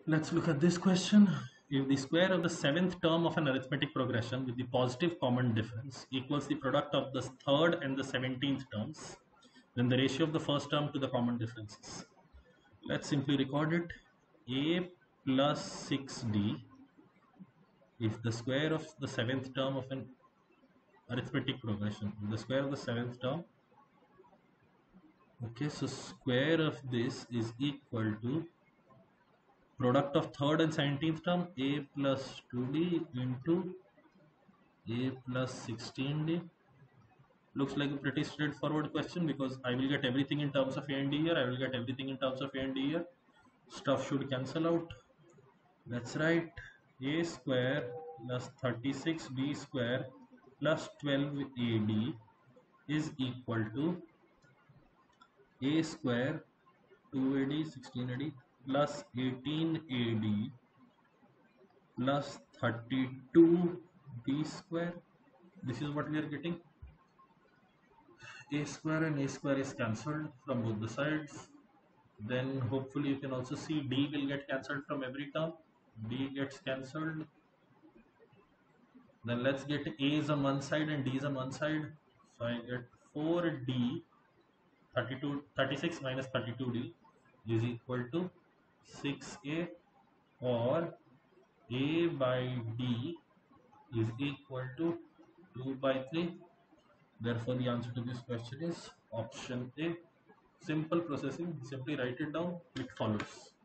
Let's look at this question. If the square of the seventh term of an arithmetic progression with the positive common difference equals the product of the third and the 17th terms, then the ratio of the first term to the common differences. Let's simply record it. A plus 6d is the square of the seventh term of an arithmetic progression. The square of the seventh term. Okay, so square of this is equal to product of third and 17th term, a plus 2d into a plus 16d. Looks like a pretty straightforward question because I will get everything in terms of a and d here. I will get everything in terms of a and d here. Stuff should cancel out. Let's write a square plus 36d square plus 12ad is equal to a square 2ad 16ad plus 18ad plus 32d square. This is what we are getting. A square and a square is cancelled from both the sides. Then hopefully you can also see d will get cancelled from every term. D gets cancelled. Then let's get a is on one side and d is on one side. So I get 4d 36 minus 32d is equal to 6a, or a by d is equal to 2 by 3. Therefore, the answer to this question is option A. Simple processing, simply write it down, it follows.